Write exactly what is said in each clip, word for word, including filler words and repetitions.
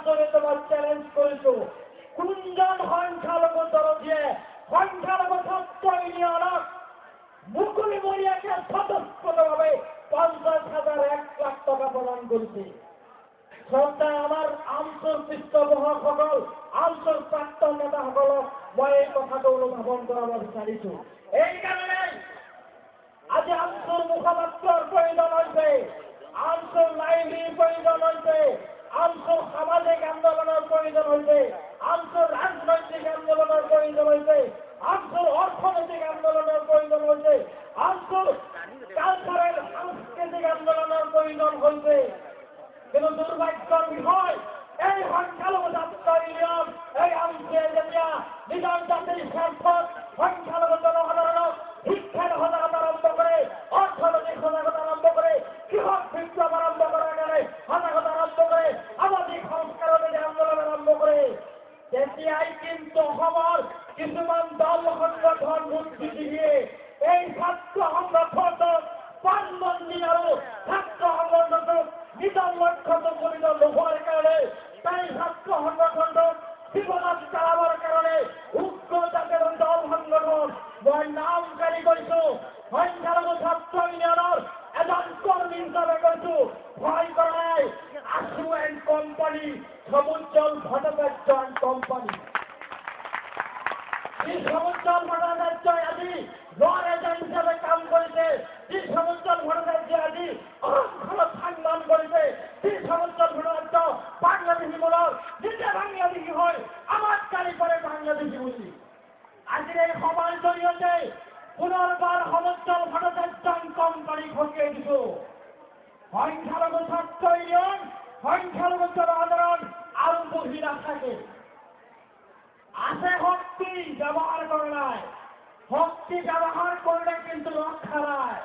মাধ্যমে তোমার চ্যালেঞ্জ করেছো কোনজন সংখ্যালঘু দল দিয়ে সংখ্যালঘু ছাত্র ইউনিয়নক মুকুলি মরিয়াকে স্বতঃস্ফূর্তভাবে পঞ্চাশ হাজার এক লাখ টাকা প্রদান করেছে। শ্রদ্ধা আমার আন্তর পৃষ্ঠপোষক সকল আন্তর প্রাক্তন নেতা সকলক মই এই কথাটো অনুধাৱন কৰাব বিচাৰিছো। এই কারণে আজি আন্তর মুখপাত্ৰৰ প্রয়োজন হয়েছে, আন্তর লাইব্রেরির প্রয়োজন হয়েছে, আন্তর সামাজিক আন্দোলনের প্রয়োজন হয়েছে, আন্তর রাজনৈতিক আন্দোলনের প্রয়োজন হয়েছে, আন্তর অর্থনৈতিক আন্দোলনের প্রয়োজন হয়েছে, আন্তর কালচারাল সাংস্কৃতিক আন্দোলনের প্রয়োজন হয়েছে। কিন্তু দুর্ভাগ্যের বিষয় এই সংখ্যালঘু ছাত্র ইউনিয়ন এই আন্তর্জাতিক নিজাম জাতির স্বার্থ সংখ্যালঘু জনসাধারণ শিক্ষার সজাগতা আরম্ভ করে অর্থনৈতিক সজাগতা আরম্ভ করে কৃষক বিপ্লব আরম্ভ করার কারণে সজাগতা আরম্ভ করে সামাজিক সংস্কারের আন্দোলন আরম্ভ করে তেতিয়াই কিন্তু অসমৰ কিছুমান দল সংগঠন মুক্তি দিয়ে এই ছাত্র সংগঠনক পানবন্দী আৰু ছাত্র সংগঠনক নিজৰ লক্ষ্যত উপনীত নোহোৱাৰ কাৰণে তাই ছাত্র সংগঠনক জীৱনত চালাবৰ কাৰণে উগ্ৰ জাতীয় দল সংগঠন মই নামকাৰী কৰিছো সংখ্যালঘু ছাত্ৰ ইউনিয়নৰ এজন কৰ্মী হিচাপে কৈছো ভয় কৰা নাই আশু and company Samujjal Bhattacharya and company এই সমুজ্জ্বল ভট্টাচাৰ্যই আজি লৱাৰ এজেণ্ট হিচাপে কাম কৰিছে, যি সমুজ্জ্বল ভট্টাচাৰ্য আজি অসমখনত সন্মান কৰিছে, যি সমুজ্জ্বল ভট্টাচাৰ্য বাংলাদেশী মূলৰ নিজে বাংলাদেশী হয় আমাক গালি কৰে বাংলাদেশী বুলি। আজিৰ এই সভাৰ জৰিয়তে পুনৰবাৰ সমুজ্জ্বল ভট্টাচাৰ্য কোম্পানী সকীয়াই দিছো। সংখ্যালঘু ছাত্ৰ ইউনিয়ন সংখ্যালঘু জনসাধাৰণ আৰু বহি নাথাকে। আছে শক্তি ব্যবহার করে নাই, শক্তি ব্যবহার করলে কিন্তু রক্ষা নাই।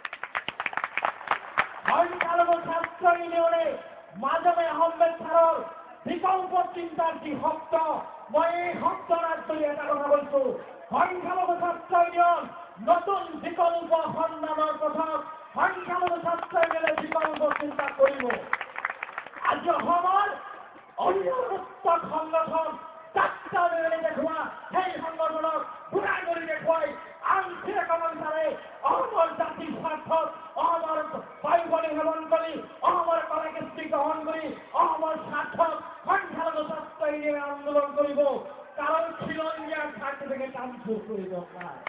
সংখ্যালঘু ছাত্র ইউনিয়নে মাজমে আহমেদ স্যারের বিকল্প চিন্তার যি শব্দ মই এই শব্দৰ আঁতৰি এটা কথা বলছো সংখ্যালঘু ছাত্র ইউনিয়ন নতুন বিকল্প সন্ধানৰ পথত সংখ্যালঘু ছাত্র ইউনিয়নে বিকল্প চিন্তা কৰিব। আজি অসমৰ অন্যতম সংগঠন চারটা বেড়ে দেখুয়া সেই সংগঠনক ঘুরাই করে দেখুয়াই আনছে কমান্ডারে অমর জাতির স্বার্থত অমর বায়ুবলী ভ্রমণ করি অমর কলাকৃষ্টি গ্রহণ করি অমর স্বার্থত সংখ্যালঘু ছাত্র ইউনিয়নে আন্দোলন করিব। কারণ ছিল ইন্ডিয়ার সার্টিফিকেট আনসুর প্রয়োজন নাই।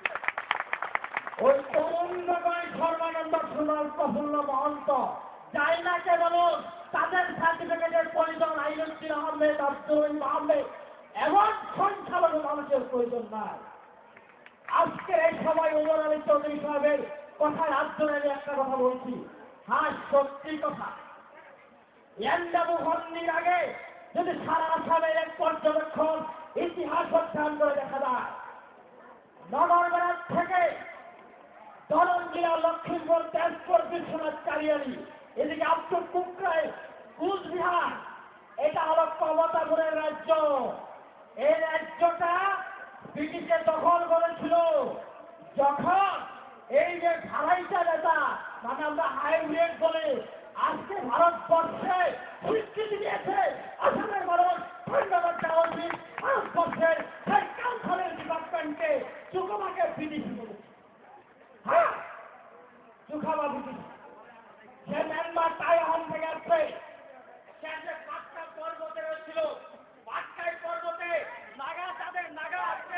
ওই তরুণগয় সর্বানন্দ সোনাল প্রফুল্ল মহন্ত যাই না কেবল তাদের সার্টিফিকেটের প্রয়োজন আইনুদ্দিন আহমেদ আব্দুল আহমেদ এমন সংখ্যালঘু মানুষের প্রয়োজন নাই। আজকে এই সময় উমর আলী চৌধুরী সাহেবের কথায় আব্দুল আলী একটা কথা বলছি, হ্যাঁ সত্যি কথা। এন্ডাবু হন্ডির আগে যদি সারা আসামের এক পর্যবেক্ষণ ইতিহাস অধ্যয়ন করে দেখা যায়, নগরবেড়ার থেকে দরঞ্জিয়া লক্ষ্মীপুর তেজপুর বিশ্বনাথ কারিয়ালি এদিকে আব্দুল কুকরাই কুচবিহার এটা হলো ক্ষমতাপুরের রাজ্য। এই রাজ্যটা ব্রিটিশে দখল করেছিল। যখন এই যে ঢালাইটা নেতা মানে আমরা হাইব্রিড বলে আজকে ভারতবর্ষে স্বীকৃতি দিয়েছে আসামের মানুষ ধন্যবাদ দেওয়া উচিত ভারতবর্ষের সেই কালচারের ডিপার্টমেন্টকে চুকামাকে বিদেশি বলেছে। হ্যাঁ চুকামা বিদেশি সে মিয়ানমার তাইওয়ান থেকে আসছে। সে যে পাটকা পর্বতে রয়েছিল পাটকাই পর্বতে নাগা তাদের নাগা আসছে।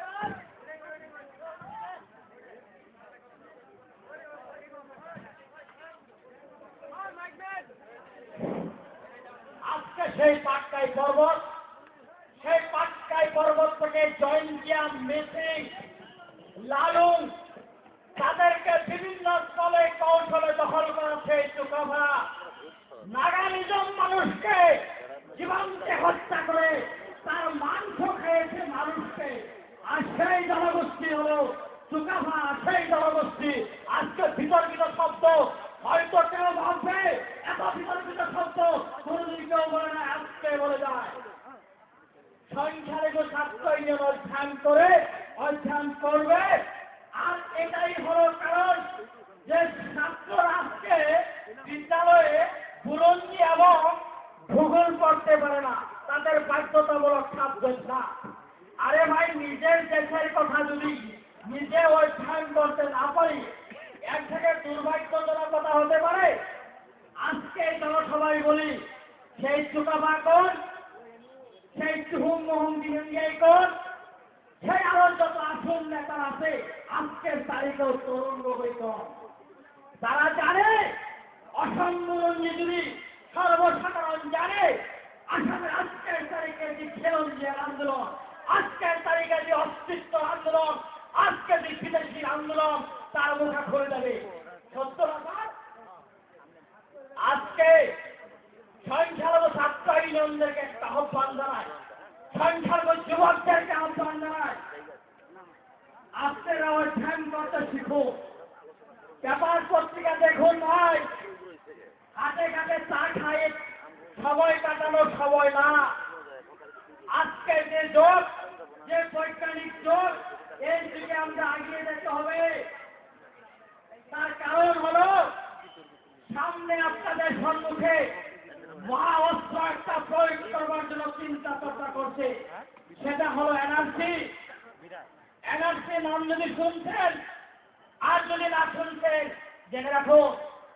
আজকে সেই পাটকাই পর্বত সেই পাটকাই পর্বত থেকে জয়ন্তিয়া মেসিং লালুং তাদেরকে বিভিন্ন স্থলে কৌশলে দখল করেছে চুকাভা। নাগা নিজাম মানুষকে জীবনকে হত্যা করে তার মাংস খেয়েছে মানুষকে। আর সেই জনগোষ্ঠী হলো চুকাভা, সেই জনগোষ্ঠী আজকে বিতর্কিত শব্দ হয়তো কেউ ভাববে এত বিতর্কিত শব্দ কোনদিন কেউ বলে না, আজকে বলে যায়। সংখ্যালঘু ছাত্র ইউনিয়ন অধ্যয়ন করে অধ্যয়ন করবে। আর এটাই হলো কারণ যে ছাত্ররা আজকে বিদ্যালয়ে বুরঞ্জি এবং ভূগোল পড়তে পারে সবসময় বলি সেই চুকাবা কোন, সেই চুহুম মোহম দিহেঙ্গিয়াই কোন, সেই আরো যত আসল নেতা আছে আজকের তারিখেও তরুণ গগৈ কোন। তারা জানে অসম্পূর্ণ যদি সর্বসাধারণ জানে আসামের আজকের তারিখে যে খেলঞ্জিয়ার আন্দোলন, আজকের তারিখে যে অস্তিত্ব আন্দোলন, আজকে যে বিদেশি আন্দোলন তার মুখা খুলে যাবে। সত্য কথা আজকে সংখ্যালঘু ছাত্র ইউনিয়নদেরকে একটা আহ্বান জানায়, সংখ্যালঘু যুবকদেরকে আহ্বান জানায়, আপনারা অধ্যয়ন করতে শিখুন, পেপার পত্রিকা দেখুন ভাই, হাতে কাটে চা খায় সময় কাটানো সময় না। আজকে যে যোগ, যে বৈজ্ঞানিক যোগ, এই দিকে আমরা এগিয়ে যেতে হবে। তার কারণ হলো সামনে আপনাদের সম্মুখে মহা অস্ত্র একটা প্রয়োগ করবার জন্য চিন্তা চর্চা করছে, সেটা হলো এনআরসি। এনআরসি নাম যদি শুনছেন আর যদি না শুনছেন জেনে রাখুন,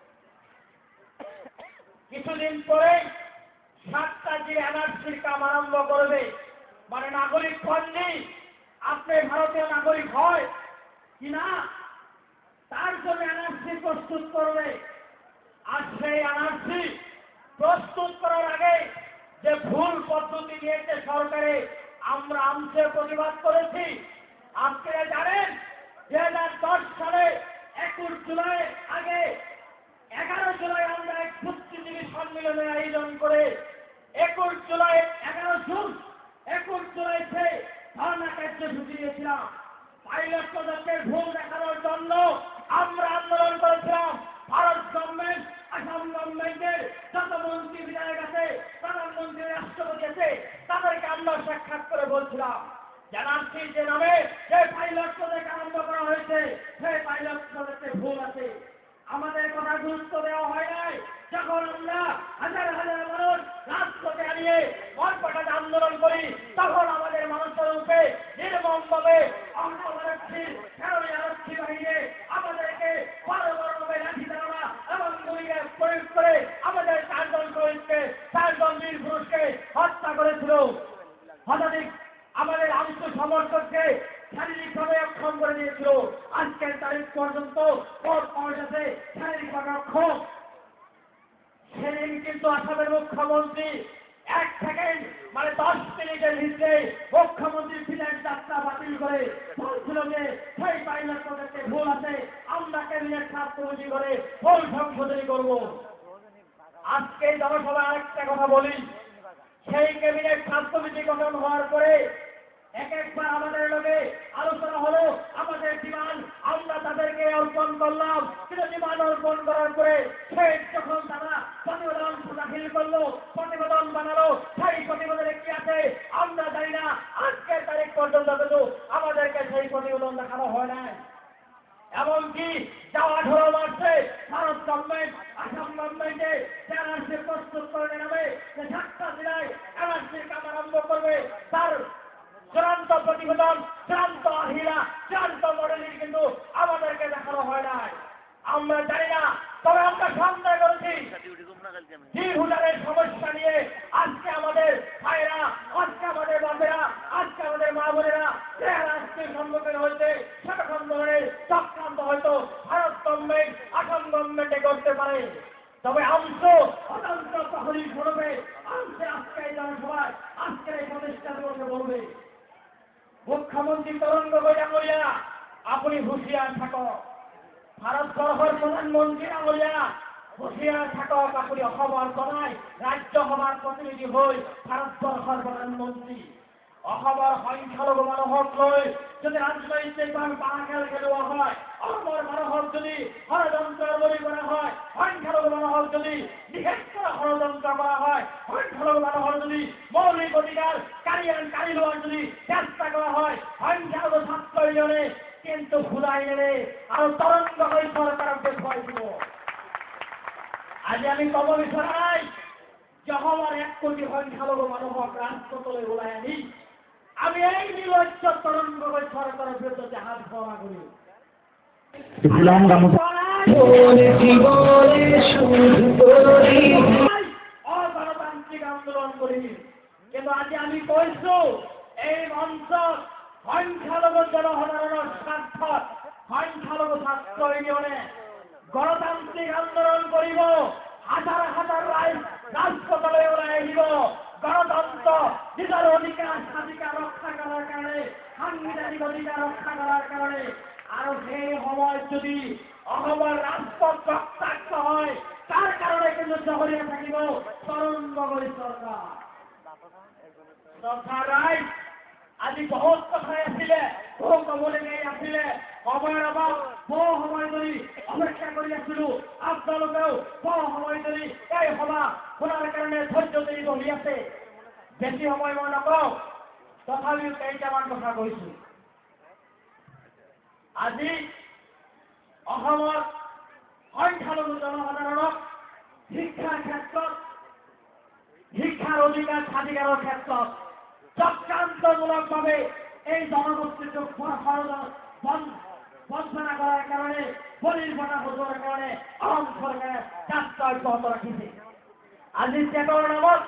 কিছুদিন পরে সাতটা যে এনআরসির কাম আরম্ভ করবে, মানে নাগরিক হননি, আপনি ভারতীয় নাগরিক হয় কিনা তার জন্য এনআরসি প্রস্তুত করবে। আর সেই এনআরসি প্রস্তুত করার আগে যে ভুল পদ্ধতি নিয়েছে সরকারে, আমরা আমসে প্রতিবাদ করেছি। আপনারা জানেন দুই হাজার দশ সালে একুশ জুলাই আগে এগারো জুলাই আমরা এক বুদ্ধিজীবী সম্মেলনের আয়োজন করে একুশ জুলাই এগারো জুন একুশ জুলাইতে ধর্ণা কার্যসূচি দিয়েছিলাম। পাইলট প্রজেক্টের ভুল দেখানোর জন্য আমরা আন্দোলন করেছিলাম। ভারত গভর্নমেন্ট, আসাম গভর্নমেন্টের যত মন্ত্রী বিধায়ক আছে, প্রধানমন্ত্রী, রাষ্ট্রপতি আছে, তাদেরকে আমরা সাক্ষাৎ করে বলছিলাম জানাচ্ছি যে নামে যে পাইলট প্রজেক্ট আরম্ভ করা হয়েছে সেই পাইলট প্রজেক্টে ভুল আছে। আমাদের কথা গুরুত্ব দেওয়া হয় নাই। যখন আমরা হাজার হাজার মানুষ রাজপথে আনিয়ে মনপাটাতে আন্দোলন করি, তখন আমাদের মানুষের উপরে নির্মমভাবে অঙ্গরক্ষী ফেরোই আরক্ষী বাহিনী আমাদেরকে বড় বড়ভাবে লাঠি চালনা এবং গুলিকে প্রয়োগ করে আমাদের চারজন শহীদকে, চারজন বীর পুরুষকে হত্যা করেছিল। শতাধিক আমাদের আংশ সমর্থককে শারীরিকভাবে অক্ষম করে দিয়েছিল। আজকের তারিখ পর্যন্ত কোর্ট পৌঁছেছে শারীরিকভাবে অক্ষম। সেদিন কিন্তু আসামের মুখ্যমন্ত্রী এক সেকেন্ড মানে দশ মিনিটের ভিতরে মুখ্যমন্ত্রী বিলের যাত্রা বাতিল করে বলছিল যে সেই পাইলট প্রজেক্টে ভুল আছে, আমরা ক্যাবিনেট ছাত্রবুঝি করে ভুল সংশোধনী করব। আজকে জনসভায় আরেকটা কথা বলি, সেই ক্যাবিনেট ছাত্রবুঝি গঠন হওয়ার পরে এক একবার আমাদের লোকে আলোচনা হলো, আমাদের ডিমান্ড আমরা তাদেরকে অর্পণ করলাম, কিন্তু ডিমান্ড অর্পণ করার পরে সেই যখন তারা প্রতিবেদন দাখিল করলো, প্রতিবেদন বানালো, সেই প্রতিবেদনে কি আছে আমরা জানি না। আজকের তারিখ পর্যন্ত কিন্তু আমাদেরকে সেই প্রতিবেদন দেখানো হয় না। এমনকি যাওয়া আঠারো মার্চে ভারত গভর্নমেন্ট, আসাম গভর্নমেন্টে এনআরসি প্রস্তুত করে নেবে, যে সাতটা জেলায় এনআরসির কাম আরম্ভ করবে, তার চূড়ান্ত প্রতিবেদন, চূড়ান্ত আহিলা, চূড়ান্ত মডেলিং কিন্তু আমাদেরকে দেখানো হয় নাই। আমরা জানি না, তবে আমরা সন্দেহ করেছি জিহুদারের সমস্যা নিয়ে আজকে আমাদের ভাইরা, আজকে আমাদের বাপেরা, আজকে আমাদের মা বোনেরা যে রাষ্ট্রের সম্মুখীন হয়েছে সেরকম ধরনের চক্রান্ত হয়তো ভারত গভর্নমেন্ট, আসাম গভর্নমেন্টে করতে পারে। তবে অংশ অতন্ত্র প্রহরী স্বরূপে অংশে আজকে এই জনসভায় আজকের এই প্রতিষ্ঠা দিবসে বলবে মুখ্যমন্ত্রী তরুণ গগৈ ডাঙরিয়া, আপনি হুঁশিয়ার থাকক। ভারতবর্ষের প্রধানমন্ত্রী ডাঙরিয়া, হুঁশিয়ার থাকক। আপনি অসমৰ জনাই ৰাজ্যসভাৰ প্ৰতিনিধি হৈ ভাৰতবৰ্ষৰ প্ৰধানমন্ত্ৰী। অসমৰ সংখ্যালঘু মানুহক লৈ যদি ৰাজনৈতিকভাৱে বাঁহ খেল খেলোৱা হয়, অসমৰ মানুহক যদি ষড়যন্ত্ৰৰ বলি কৰা হয়, সংখ্যালঘু মানুহক যদি নিষেধ কৰা ষড়যন্ত্ৰ কৰা হয়, সংখ্যালঘু মানুহৰ যদি মৌলিক অধিকাৰ কাঢ়ি আন কাঢ়ি লোৱাৰ যদি চেষ্টা কৰা হয়, সংখ্যালঘু ছাত্ৰ ইউনিয়নে কিন্তু ঘূৰাই নেৰে আৰু তৰুণ গগৈ চৰকাৰক দেখুৱাই দিব। আজি আমি ক'ব বিচৰা নাই যে অসমৰ এক কোটি সংখ্যালঘু মানুহক ৰাজপথলৈ ওলাই আনি আমি এই নিৰ্লজ্জ তৰুণ গগৈ চৰকাৰৰ বিৰুদ্ধে জাহাজ ভৰা করি। কৈছো এই মঞ্চত সংখ্যালঘু জনসাধাৰণৰ স্বাৰ্থত সংখ্যালঘু ছাত্ৰ ইউনিয়নে গণতান্ত্ৰিক আন্দোলন কৰিব। হাজাৰ হাজাৰ ৰাইজ ৰাজপথলৈ ওলাই আহিব। গণতন্ত্ৰ নিজৰ অধিকাৰ স্বাধিকাৰ ৰক্ষা কৰাৰ কাৰণে, সাংবিধানিক অধিকাৰ ৰক্ষা কৰাৰ কাৰণে। আৰু সেই সময়ত যদি অসমৰ ৰাজপথ ৰক্তাক্ত হয়, তাৰ কাৰণে কিন্তু জগৰীয়া থাকিব তৰুণ গগৈ চৰকাৰ। চৰকাৰ ৰাইজ আজি বহুত কথাই আছিলে, বহু কবলগীয়া আছিলে, সময়ৰ অভাৱ, বহু সময় ধৰি অপেক্ষা কৰি আছিলো। আপোনালোকেও বহু সময় ধৰি এই সভা শুনাৰ কাৰণে ধৈৰ্য ধৰি বহি আছে। বেছি সময় মই নকওঁ, তথাপিও কেইটামান কথা কৈছো। আজি অসমৰ সংখ্যালঘু জনসাধাৰণক শিক্ষাৰ ক্ষেত্ৰত, শিক্ষাৰ অধিকাৰ স্বাধিকাৰৰ ক্ষেত্ৰত চক্ৰান্তমূলকভাৱে এই জনগোষ্ঠীটোক বঞ্চনা কৰাৰ কাৰণে, বলিৰ বঁটা সজোৱাৰ কাৰণে অসম চৰকাৰে যাত্ৰা অব্যাহত ৰাখিছে। আজি টেটৰ নামত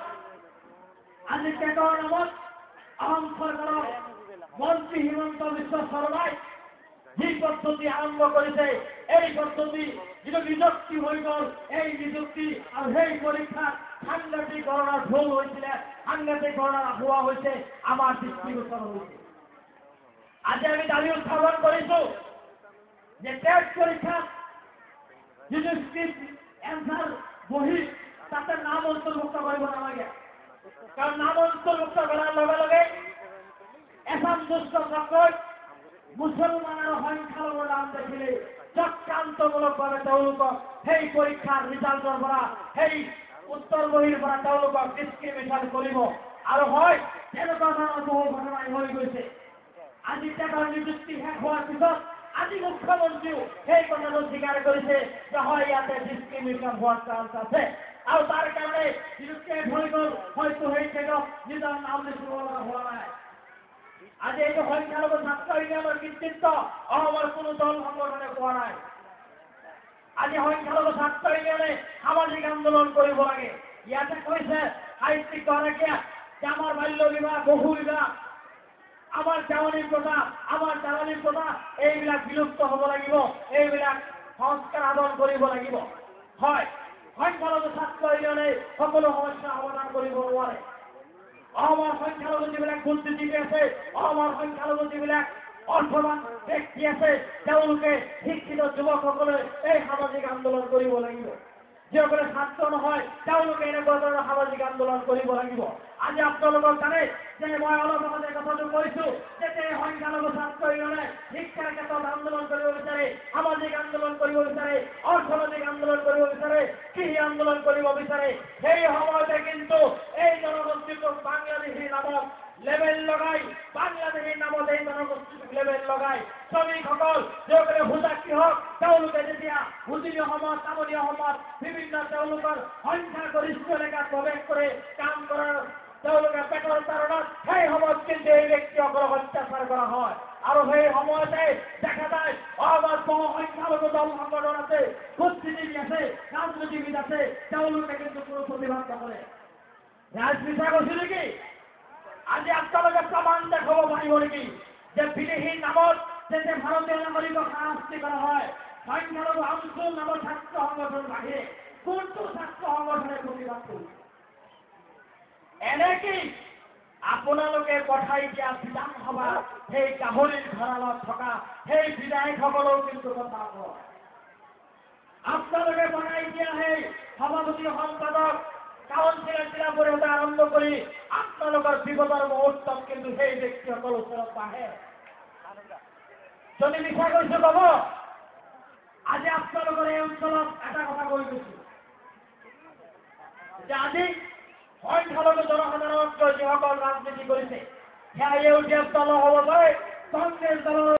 আজি টেটৰ নামত অসম চৰকাৰৰ মন্ত্ৰী হিমন্ত বিশ্ব শৰ্মাই যি পদ্ধতি আৰম্ভ কৰিছে, এই পদ্ধতি যিটো নিযুক্তি হৈ গ'ল, এই নিযুক্তি আৰু সেই পৰীক্ষাত সাংঘাতিক ধৰণৰ ভুল হৈছিলে, সাংঘাতিক ধৰণৰ হোৱা হৈছে, আমাৰ দৃষ্টিগোচৰ হৈছে। আজি আমি দাবী উত্থাপন কৰিছো যে টেট পৰীক্ষাত যিটো স্ক্ৰিপ্ট এনচাৰ বহি তাতে নাম অন্তৰ্ভুক্ত কৰিব নালাগে। কাৰণ নাম অন্তৰ্ভুক্ত কৰাৰ লগে লগে এচাম দুষ্ট চক্ৰই মুছলমান আৰু সংখ্যালঘুৰ নাম দেখিলে চক্ৰান্তমূলকভাৱে তেওঁলোকক সেই পৰীক্ষাৰ ৰিজাল্টৰ পৰা, সেই উত্তৰ বহীৰ পৰা তেওঁলোকক ডিছক্ৰিমিনেশ্যন কৰিব। আৰু হয়, তেনেকুৱা ধৰণৰ বহু ঘটনাই হৈ গৈছে। আজি টেটৰ নিযুক্তি শেষ হোৱাৰ পিছত আজি মুখ্যমন্ত্ৰীও সেই কথাটো স্বীকাৰ কৰিছে যে হয়, ইয়াতে ডিছক্ৰিমিনেশ্যন হোৱাৰ চান্স আছে। আৰু তাৰ কাৰণে যিটো টেট হৈ গ'ল, হয়তো সেই টেটত নিজৰ নাম লিখিব লগা হোৱা নাই। আজি এইটো সংখ্যালঘু ছাত্ৰ ইউনিয়নৰ কৃতিত্ব অসমৰ কোনো দল সংগঠনে পোৱা নাই। আজি সংখ্যালঘু ছাত্ৰ ইউনিয়নে সামাজিক আন্দোলন কৰিব লাগে। ইয়াতে কৈছে সাহিত্যিক গৰাকীয়ে যে আমাৰ বাল্য বিবাহ, বহু বিবাহ, আমাৰ জাৱনী প্ৰথা, আমাৰ দালালি প্ৰথা এইবিলাক বিলুপ্ত হ'ব লাগিব, এইবিলাক সংস্কাৰ সাধন কৰিব লাগিব। হয়, সংখ্যালঘু ছাত্ৰ ইউনিয়নে সকলো সমস্যা সমাধান কৰিব নোৱাৰে। অসমৰ সংখ্যালঘু যিবিলাক বুদ্ধিজীৱী আছে, অসমৰ সংখ্যালঘু যিবিলাক অৰ্থৱান ব্যক্তি আছে, তেওঁলোকে শিক্ষিত যুৱকসকলে এই সামাজিক আন্দোলন কৰিব লাগিব। যিসকলে ছাত্ৰ নহয়, তেওঁলোকে এনেকুৱা ধৰণৰ সামাজিক আন্দোলন কৰিব লাগিব। আজি আপোনালোকক জানে যে মই অলপ আগতে কথাটো কৈছো যে সংখ্যালঘু ছাত্ৰ ইউনিয়নে শিক্ষাৰ ক্ষেত্ৰত আন্দোলন কৰিব বিচাৰে, সামাজিক আন্দোলন কৰিব বিচাৰে, অৰ্থনৈতিক আন্দোলন কৰিব বিচাৰে, কৃষি আন্দোলন কৰিব বিচাৰে। সেই সময়তে কিন্তু এই জনগোষ্ঠীটোক বাংলাদেশী নামত লেবেল লগাই, বাংলাদেশীৰ নামত এই জনগোষ্ঠীটোক লেবেল লগাই শ্ৰমিকসকল যিসকলে ভোজাক্ষী হওক, তেওঁলোকে যেতিয়া উজনি অসমত, নামনি অসমত বিভিন্ন তেওঁলোকৰ সংখ্যাগৰিষ্ঠ এলেকাত প্ৰৱেশ কৰে, কাম কৰাৰ তেওঁলোকে পেটৰ কাৰণত, সেই সময়ত কিন্তু এই ব্যক্তিসকলক অত্যাচাৰ কৰা হয়। আৰু সেই সময়তে দেখা যায় অসমত বহু সংখ্যালঘু দল সংগঠন আছে, বুদ্ধিজীৱী আছে, ৰাজনীতিবিদ আছে, তেওঁলোকে কিন্তু কোনো প্ৰতিবাদ নকৰে। ৰাজনীতি কৈছো নেকি? আজি আপোনালোকে প্ৰমাণ দেখাব পাৰিব নেকি যে বিদেশীৰ নামত যেতিয়া ভাৰতীয় নাগৰিকক শাস্তি কৰা হয়, সংখ্যালঘু আন্দোলন নামৰ ছাত্ৰ সংগঠন বাহিৰে কোনটো ছাত্ৰ সংগঠনে প্ৰতিবাদ কৰিছে? এনেকি আপোনালোকে পঠাই দিয়া বিধানসভা সেই গাহৰিৰ ভঁৰালত থকা সেই বিধায়কসকলেও কিন্তু কথা কয়। আপোনালোকে বনাই দিয়া সেই সভাপতি সম্পাদক, কাউন্সিলৰ জিলা পৰিষদে আৰম্ভ কৰি আপোনালোকৰ বিপদৰ মুহূৰ্তত কিন্তু সেই ব্যক্তিসকল ওচৰত আহে। যদি মিছা কৈছো কব। আজি আপোনালোকৰ এই অঞ্চলত এটা কথা কৈ গৈছো যে আজি সংখ্যালঘু জনসাধাৰণতকৈ যিসকল ৰাজনীতি কৰিছে, সেয়া ইউ ডি এফ দল হ'ব পাৰে, কংগ্ৰেছ দলৰ